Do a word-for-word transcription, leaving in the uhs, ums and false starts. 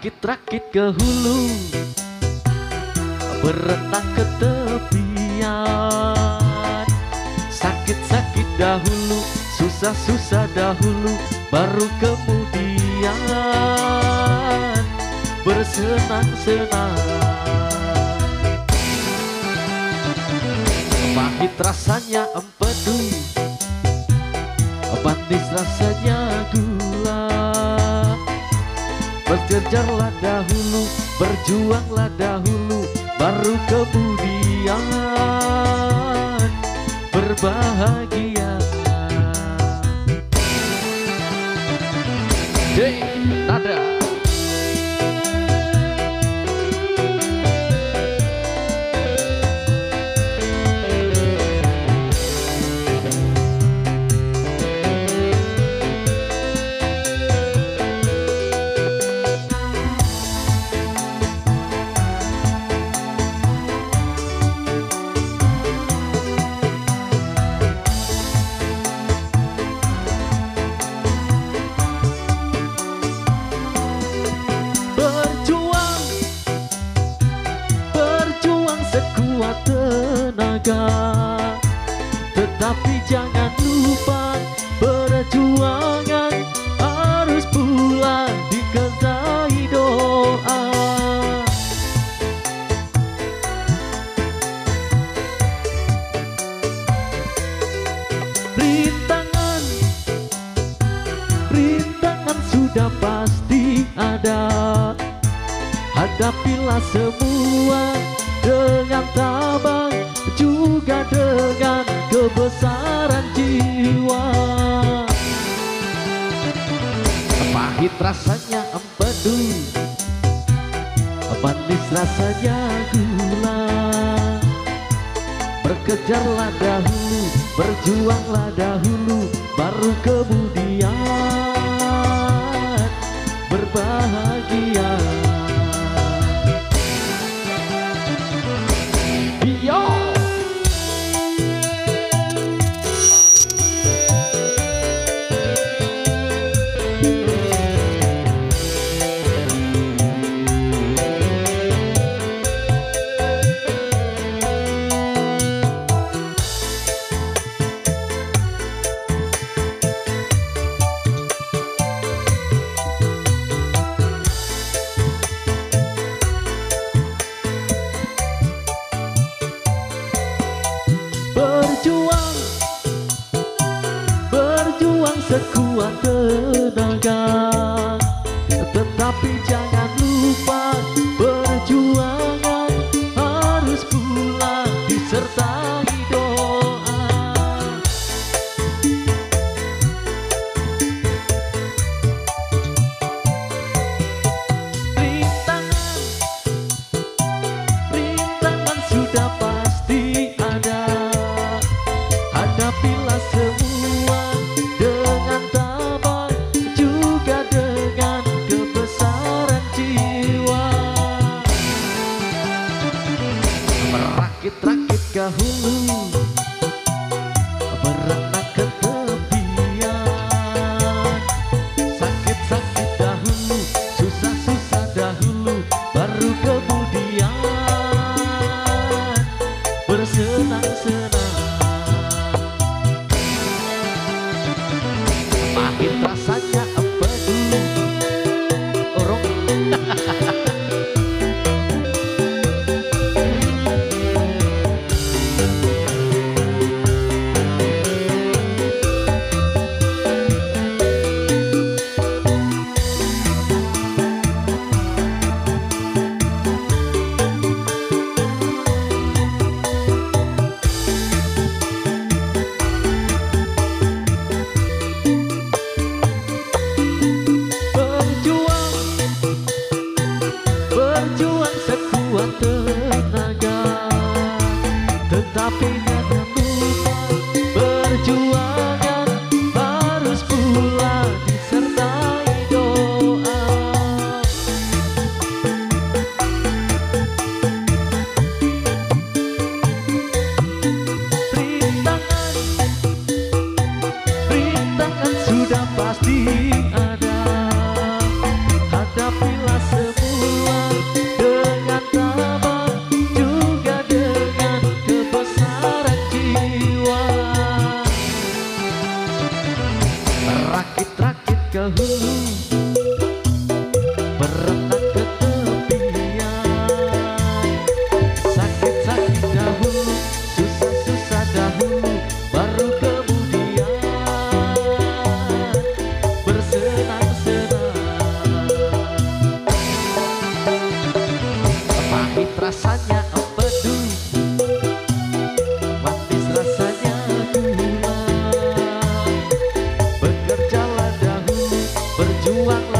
Rakit-rakit ke hulu, berenang ke tepian. Sakit-sakit dahulu, susah-susah dahulu, baru kemudian bersenang-senang. Pahit rasanya empedu, manis rasanya gula. Berkejarlah dahulu, berjuanglah dahulu, baru kemudian berbahagia. Hey, nada. Tetapi jangan lupa perjuangan harus pula disertai doa. Rintangan, rintangan sudah pasti ada. Hadapilah semua dengan tabah, juga dengan kebesaran jiwa. Pahit rasanya empedu, manis rasanya gula. Berkejarlah dahulu, berjuanglah dahulu, baru kemudian berbahagia. Berjuang, berjuang sekuat tenaga. Tetapi jangan lupa perjuangan harus pula disertai doa. Rintangan, rintangan sudah pasti ada. Hadapilah semua dengan tabah, juga dengan kebesaran jiwa. Merakit-rakit ke hulu, berenang ke tepian. Sakit-sakit dahulu, susah-susah dahulu, baru kemudian bersenang-senang. Pahit rasanya empedu, orok. ke hulu, berenang ke tepian. Sakit-sakit dahulu, susah-susah dahulu, baru kemudian bersenang-senang. Pahit rasanya empedu, manis rasanya gula. Bekerjalah dahulu, berjuanglah